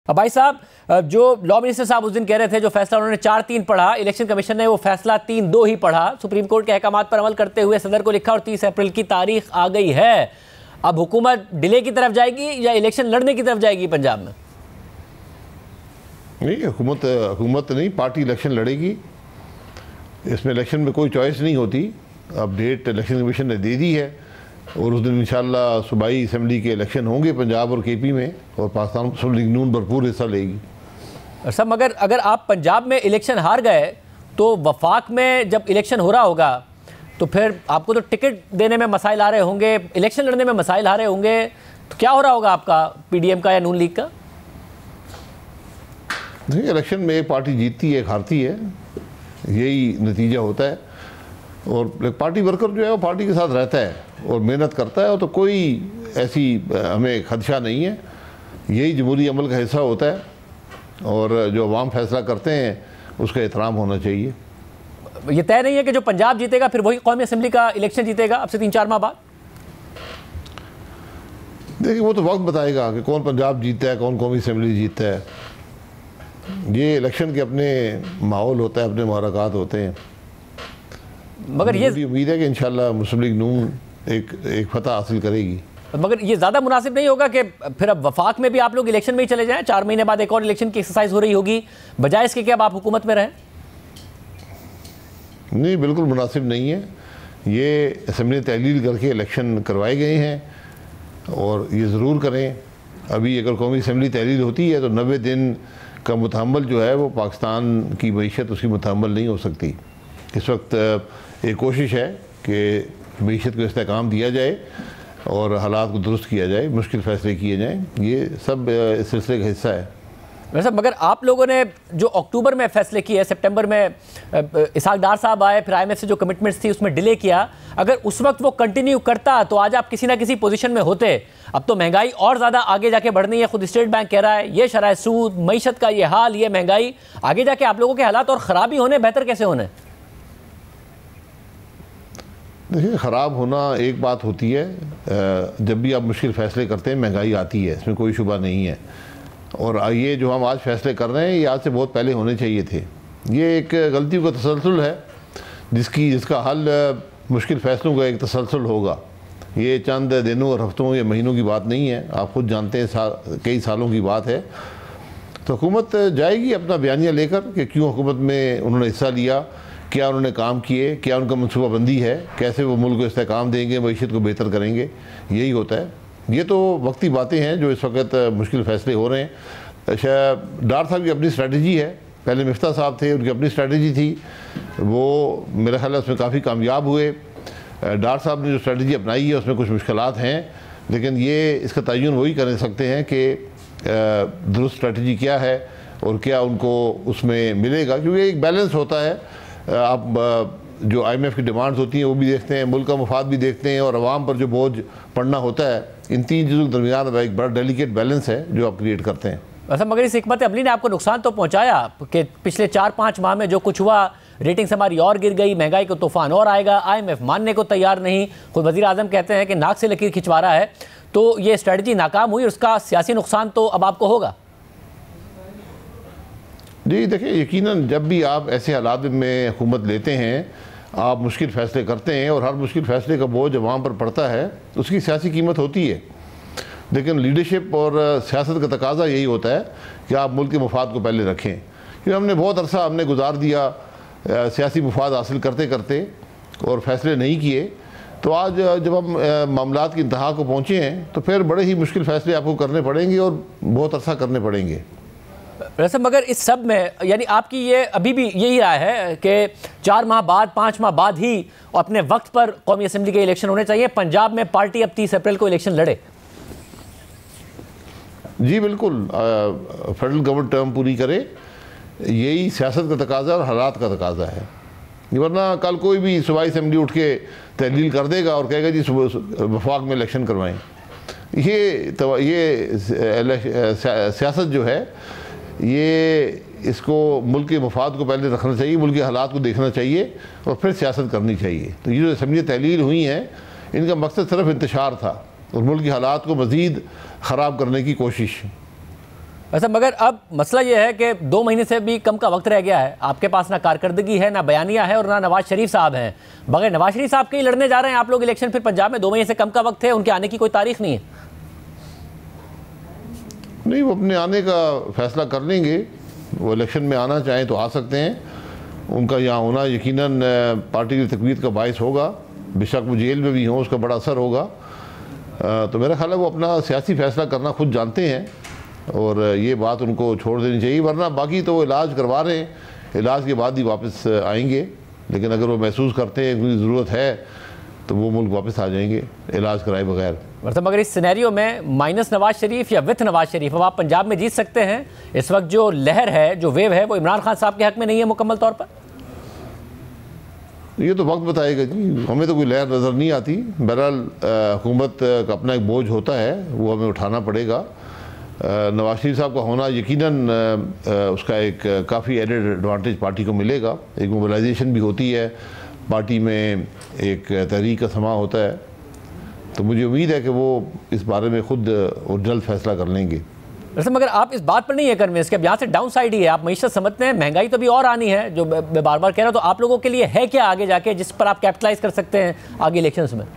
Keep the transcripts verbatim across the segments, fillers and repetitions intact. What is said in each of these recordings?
अब भाई साहब, जो लॉ मिनिस्टर साहब उस दिन कह रहे थे जो फैसला उन्होंने चार तीन पढ़ा, इलेक्शन कमीशन ने वो फैसला तीन दो ही पढ़ा, सुप्रीम कोर्ट के अहकामात पर अमल करते हुए सदर को लिखा और तीस अप्रैल की तारीख आ गई है। अब हुकूमत डिले की तरफ जाएगी या इलेक्शन लड़ने की तरफ जाएगी पंजाब में? नहीं, हुकूमत हुकूमत नहीं, पार्टी इलेक्शन लड़ेगी। इसमें इलेक्शन में कोई चॉइस नहीं होती। अब डेट इलेक्शन कमीशन ने दे दी है और उस दिन इंशाल्लाह सूबाई असम्बली के इलेक्शन होंगे पंजाब और के पी में, और पाकिस्तान मुस्लिम लीग नून भरपूर हिस्सा लेगी। सब मगर अगर आप पंजाब में इलेक्शन हार गए तो वफाक में जब इलेक्शन हो रहा होगा तो फिर आपको तो टिकट देने में मसाइल आ रहे होंगे, इलेक्शन लड़ने में मसाइल आ रहे होंगे, तो क्या हो रहा होगा आपका पीडीएम का या नून लीग का? देखिए, इलेक्शन में एक पार्टी जीतती है, एक हारती है, यही नतीजा होता है। और पार्टी वर्कर जो है वो पार्टी के साथ रहता है और मेहनत करता है, तो कोई ऐसी हमें खदशा नहीं है। यही जमहूरी अमल का हिस्सा होता है और जो अवाम फैसला करते हैं उसका एहतराम होना चाहिए। ये तय नहीं है कि जो पंजाब जीतेगा फिर वही कौमी असम्बली का इलेक्शन जीतेगा अब से तीन चार माह बाद? देखिए, वो तो वक्त बताएगा कि कौन पंजाब जीतता है, कौन कौमी असम्बली जीतता है। ये इलेक्शन के अपने माहौल होता है, अपने मुहर्रकात होते हैं। मगर ये उम्मीद है कि इंशाल्लाह मुस्लिम लीग नून एक एक फतह हासिल करेगी। मगर ये ज़्यादा मुनासिब नहीं होगा कि फिर अब वफाक में भी आप लोग इलेक्शन में ही चले जाएं? चार महीने बाद एक और इलेक्शन की एक्सरसाइज हो रही होगी, बजाय इसके कि अब आप हुकूमत में रहें? नहीं, बिल्कुल मुनासिब नहीं है। ये असम्बली तहलील करके इलेक्शन करवाए गए हैं और ये ज़रूर करें। अभी अगर कौमी असम्बली तहलील होती है तो नब्बे दिन का मुतहम्मल जो है वो पाकिस्तान की मईशत उसकी मुतहम्मल नहीं हो सकती। इस वक्त एक कोशिश है कि मईशत को इस्तेहकाम दिया जाए और हालात को दुरुस्त किया जाए, मुश्किल फ़ैसले किए जाएँ। ये सब इस सिलसिले का हिस्सा है। वैसे मगर आप लोगों ने जो अक्टूबर में फैसले किए, सितंबर में इसहाक डार साहब आए, फिर आईएमएफ से जो कमिटमेंट्स थी उसमें डिले किया, अगर उस वक्त वो कंटिन्यू करता तो आज आप किसी ना किसी पोजीशन में होते। अब तो महंगाई और ज़्यादा आगे जाके बढ़नी है, खुद स्टेट बैंक कह रहा है। ये शरह सूद, मईशत का ये हाल, ये महंगाई, आगे जाके आप लोगों के हालात और ख़राबी होने, बेहतर कैसे होने? देखिए, ख़राब होना एक बात होती है, जब भी आप मुश्किल फ़ैसले करते हैं महंगाई आती है, इसमें कोई शुबा नहीं है। और ये जो हम आज फैसले कर रहे हैं ये आज से बहुत पहले होने चाहिए थे। ये एक गलतियों का तसलसल है जिसकी जिसका हल मुश्किल फ़ैसलों का एक तसलसल होगा। ये चंद दिनों और हफ्तों या महीनों की बात नहीं है, आप खुद जानते हैं, सा, कई सालों की बात है। तो हुकूमत जाएगी अपना बयानिया लेकर कि क्यों हुकूमत में उन्होंने हिस्सा लिया, क्या उन्होंने काम किए, क्या उनका मनसूबाबंदी है, कैसे वो मुल्क को इस्तेहकाम देंगे, मईशत को बेहतर करेंगे। यही होता है। ये तो वक्ती बातें हैं जो इस वक्त मुश्किल फ़ैसले हो रहे हैं। शायद डार साहब की अपनी स्ट्रेटजी है, पहले मिफ्ता साहब थे, उनकी अपनी स्ट्रेटजी थी, वो मेरा ख्याल है उसमें काफ़ी कामयाब हुए। डार साहब ने जो स्ट्रेटजी अपनाई है उसमें कुछ मुश्किलात हैं, लेकिन ये इसका तयन वही कर सकते हैं कि दुरुस्त स्ट्रेटजी क्या है और क्या उनको उसमें मिलेगा, क्योंकि एक बैलेंस होता है। आप जो आई एम एफ की डिमांड्स होती हैं वो भी देखते हैं, मुल्क का मुफाद भी देखते हैं, और आवाम पर जो बोझ पड़ना होता है, इन तीन चीज़ों के दरमियान एक बड़ा डेलिकेट बैलेंस है जो आप क्रिएट करते हैं। वैसे मगर इस हिकमत अमली ने आपको नुकसान तो पहुंचाया कि पिछले चार पाँच माह में जो कुछ हुआ, रेटिंग्स हमारी और गिर गई, महंगाई को तूफान और आएगा, आईएमएफ मानने को तैयार नहीं, खुद वज़ीर आज़म कहते हैं कि नाक से लकीर खिंचवा रहा है। तो ये स्ट्रेटजी नाकाम हुई, उसका सियासी नुकसान तो अब आपको होगा। जी देखिए, यकीनन जब भी आप ऐसे हालात में हुकूमत लेते हैं, आप मुश्किल फ़ैसले करते हैं और हर मुश्किल फ़ैसले का बोझ अवाम पर पड़ता है, उसकी सियासी कीमत होती है। लेकिन लीडरशिप और सियासत का तकाजा यही होता है कि आप मुल्क के मफाद को पहले रखें। क्योंकि हमने बहुत अरसा हमने गुजार दिया सियासी मफाद हासिल करते करते और फ़ैसले नहीं किए, तो आज जब हम मामलात की इंतहा को पहुँचे हैं तो फिर बड़े ही मुश्किल फ़ैसले आपको करने पड़ेंगे और बहुत अरसा करने पड़ेंगे। वैसे मगर इस सब में यानी आपकी ये अभी भी यही राय है कि चार माह बाद, पाँच माह बाद ही अपने वक्त पर कौमी असम्बली के इलेक्शन होने चाहिए, पंजाब में पार्टी अब तीस अप्रैल को इलेक्शन लड़े? जी बिल्कुल, फेडरल गवर्नमेंट टर्म पूरी करे, यही सियासत का तकाजा और हालात का तकाजा है। वरना कल कोई भी सूबाई असम्बली उठ के तहलील कर देगा और कहेगा जी वफाक में इलेक्शन करवाएं। ये तो ये सियासत जो है ये इसको मुल्क के मफाद को पहले रखना चाहिए, मुल्क के हालात को देखना चाहिए और फिर सियासत करनी चाहिए। तो ये जो असम्बली तहलील हुई हैं इनका मकसद सिर्फ इंतशार था और मुल्क के हालात को मज़ीद ख़राब करने की कोशिश। वैसे मगर अब मसला ये है कि दो महीने से भी कम का वक्त रह गया है, आपके पास ना कारकर्दगी है, ना बयानिया है और ना नवाज शरीफ साहब हैं। बगैर नवाज शरीफ साहब के ही लड़ने जा रहे हैं आप लोग इलेक्शन फिर पंजाब में? दो महीने से कम का वक्त है, उनके आने की कोई तारीख नहीं है? नहीं, वो अपने आने का फैसला कर लेंगे। वो इलेक्शन में आना चाहें तो आ सकते हैं। उनका यहाँ होना यकीनन पार्टी की तकवीत का बायस होगा। बेशक वो जेल में भी हों, उसका बड़ा असर होगा। तो मेरा ख्याल है वो अपना सियासी फैसला करना खुद जानते हैं और ये बात उनको छोड़ देनी चाहिए। वरना बाकी तो वो इलाज करवा रहे हैं, इलाज के बाद ही वापस आएंगे। लेकिन अगर वो महसूस करते हैं उनकी ज़रूरत है तो वो मुल्क वापस आ जाएंगे इलाज कराए बगैर। मतलब अगर इस सिनेरियो में माइनस नवाज शरीफ या विथ नवाज शरीफ अब आप पंजाब में जीत सकते हैं, इस वक्त जो लहर है, जो वेव है, वो इमरान खान साहब के हक में नहीं है मुकम्मल तौर पर? ये तो वक्त बताएगा जी, हमें तो कोई लहर नज़र नहीं आती। बहरहाल हुकूमत का अपना एक बोझ होता है, वो हमें उठाना पड़ेगा। नवाज शरीफ साहब का होना यकीनन उसका एक काफ़ी एडेड एडवांटेज पार्टी को मिलेगा। एक मोबिलाइजेशन भी होती है पार्टी में, एक तहरीक का समा होता है। तो मुझे उम्मीद है कि वो इस बारे में खुद और जल्द फैसला कर लेंगे। वैसे मगर आप इस बात पर नहीं है कन्विंस कि अब यहाँ से डाउन साइड ही है, आप मईशत समझते हैं, महंगाई तो भी और आनी है जो मैं बार बार कह रहा हूँ। तो आप लोगों के लिए है क्या आगे जाके जिस पर आप कैपिटलाइज कर सकते हैं आगे इलेक्शंस में?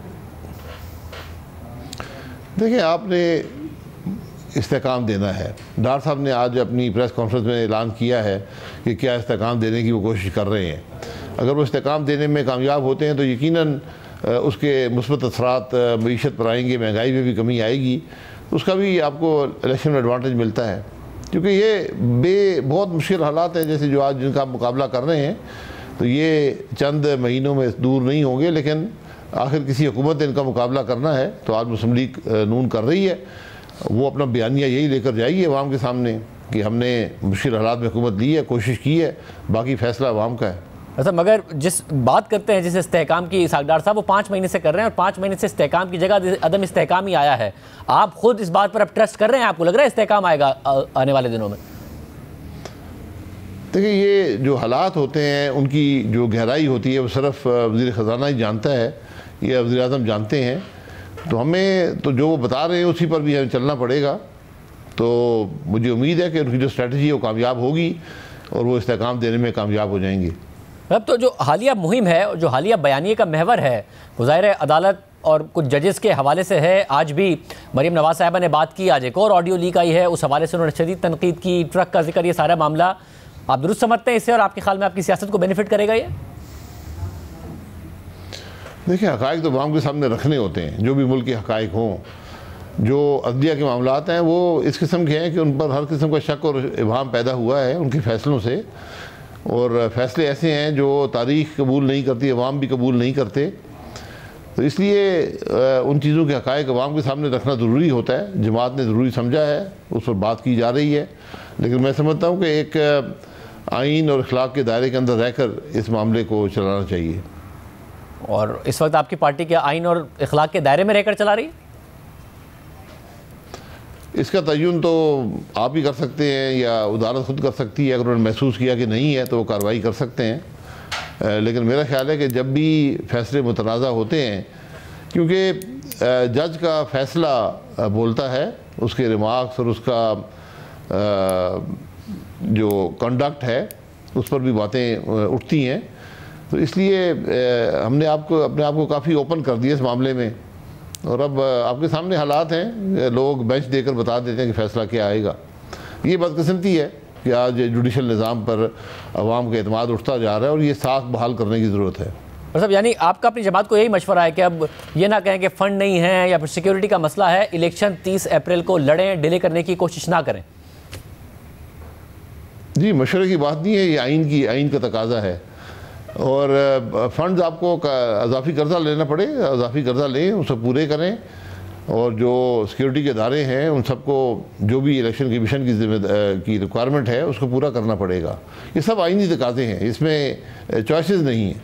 देखिए, आपने इस्तेकाम देना है। डार साहब ने आज अपनी प्रेस कॉन्फ्रेंस में ऐलान किया है कि क्या इस्तेकाम देने की वो कोशिश कर रहे हैं। अगर वो इस्तेकाम देने में कामयाब होते हैं तो यकीनन उसके मुस्बत असरात मईशत पर आएंगे, महंगाई में भी कमी आएगी, उसका भी आपको इलेक्शन में एडवांटेज मिलता है। क्योंकि ये बे बहुत मुश्किल हालात हैं जैसे जो आज जिनका आप मुकाबला कर रहे हैं, तो ये चंद महीनों में दूर नहीं होंगे। लेकिन आखिर किसी हुकूमत ने इनका मुकाबला करना है तो आज मुस्लिम लीग नून कर रही है। वो अपना बयानिया यही लेकर जाएगी अवाम के सामने कि हमने मुश्किल हालात में हुकूमत ली है, कोशिश की है, बाकी फैसला अवाम का है। अच्छा, मगर जिस बात करते हैं जिस इस्तेहकाम की इसहाक डार साहब, वो पाँच महीने से कर रहे हैं और पाँच महीने से इस्तेहकाम की जगह अदम इस्तेहकाम ही आया है। आप खुद इस बात पर अब ट्रस्ट कर रहे हैं? आपको लग रहा है इस्तेहकाम आएगा आने वाले दिनों में? देखिए, ये जो हालात होते हैं उनकी जो गहराई होती है वो सिर्फ वज़ीर ख़जाना ही जानता है या वज़ीर आज़म जानते हैं। तो हमें तो जो वो बता रहे हैं उसी पर भी हमें चलना पड़ेगा। तो मुझे उम्मीद है कि उनकी जो स्ट्रेटजी है वो कामयाब होगी और वो इस्तेहकाम देने में कामयाब हो जाएंगे। अब तो जो हालिया मुहिम है, जो हालिया बयानिए का महवर है, वो ज़ाहिर है अदालत और कुछ जजेस के हवाले से है। आज भी मरीम नवाज साहिबा ने बात की, आज एक और ऑडियो लीक आई है, उस हवाले से उन्होंने शदीद तनकीद की, ट्रक का जिक्र, ये सारा मामला आप दुरुस्त समझते हैं इससे और आपके ख्याल में आपकी सियासत को बेनिफिट करेगा ये? देखिए, हक़ाइक़ तो अवाम के सामने रखने होते हैं, जो भी मुल्क के हक़ाइक़ हों। जो अदलिया के मामलात हैं वो इस किस्म के हैं कि उन पर हर किस्म का शक और इबहाम पैदा हुआ है उनके फ़ैसलों से, और फ़ैसले ऐसे हैं जो तारीख़ कबूल नहीं करती, अवाम भी कबूल नहीं करते। तो इसलिए उन चीज़ों के हक़ाइक़ अवाम के सामने रखना ज़रूरी होता है। जमात ने ज़रूरी समझा है, उस पर बात की जा रही है। लेकिन मैं समझता हूँ कि एक आइन और अखलाक के दायरे के अंदर रहकर इस मामले को चलाना चाहिए। और इस वक्त आपकी पार्टी के आइन और अखलाक के दायरे में रहकर चला रही है? इसका तयन तो आप ही कर सकते हैं या अदालत खुद कर सकती है। अगर उन्होंने महसूस किया कि नहीं है तो वो कार्रवाई कर सकते हैं। लेकिन मेरा ख्याल है कि जब भी फैसले मुतनाज़ा होते हैं, क्योंकि जज का फ़ैसला बोलता है, उसके रिमार्क्स और उसका जो कंडक्ट है उस पर भी बातें उठती हैं। तो इसलिए हमने आपको अपने आप को काफ़ी ओपन कर दिया इस मामले में, और अब आपके सामने हालात हैं, लोग बेंच देकर बता देते हैं कि फ़ैसला क्या आएगा। ये बदकिस्मती है कि आज जुडिशल निज़ाम पर अवाम का एतमाद उठता जा रहा है और ये साख बहाल करने की ज़रूरत है। और सब यानी आपका अपनी जमात को यही मशवरा है कि अब ये ना कहें कि फ़ंड नहीं है या फिर सिक्योरिटी का मसला है, इलेक्शन तीस अप्रैल को लड़ें, डिले करने की कोशिश ना करें? जी, मशवरे की बात नहीं है, ये आइन की आइन का तकाजा है। और फंड्स आपको अजाफी कर्जा लेना पड़े, अजाफी कर्जा लें, उसे पूरे करें, और जो सिक्योरिटी के इदारे हैं उन सबको जो भी इलेक्शन कमीशन की जिम्मेदारी की रिक्वायरमेंट है उसको पूरा करना पड़ेगा। ये सब आइनी तकाज़े हैं, इसमें चॉइसेस नहीं हैं।